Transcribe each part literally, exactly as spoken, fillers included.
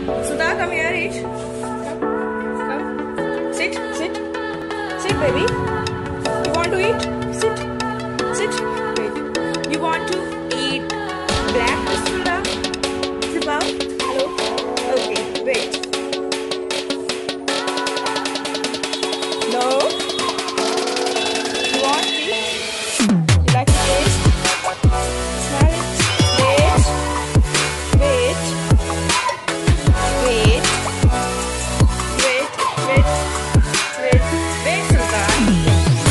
Sudha, come here, eat. Come, come. Sit, sit. Sit, baby. You want to eat? Sit. Sit. Wait. You want to eat black rasgulla? Sit down. Hello. Okay, wait. No. You want to eat? You like to taste? Smell it. Wait. Wait. Wait. Wait. Wait. Wait. Wait, Sultan.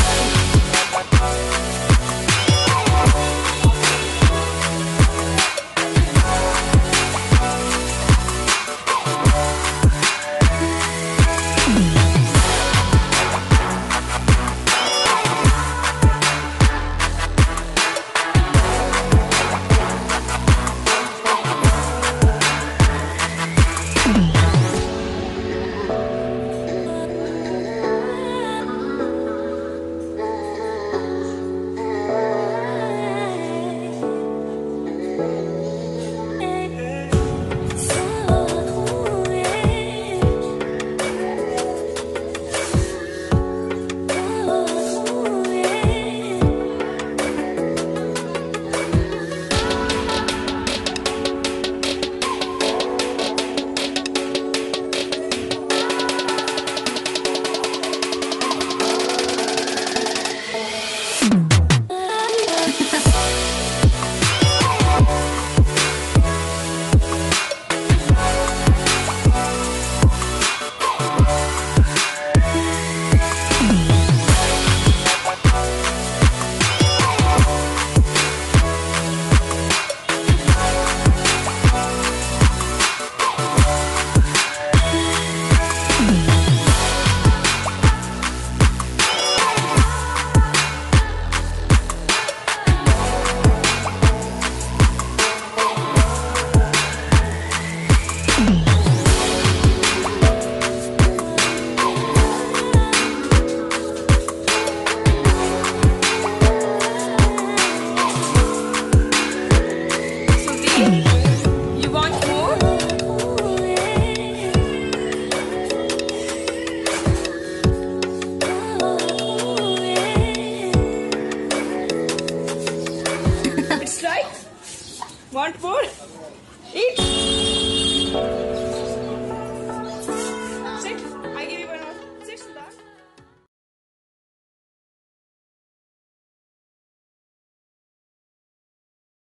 You want more? It's right. Want more? Eat.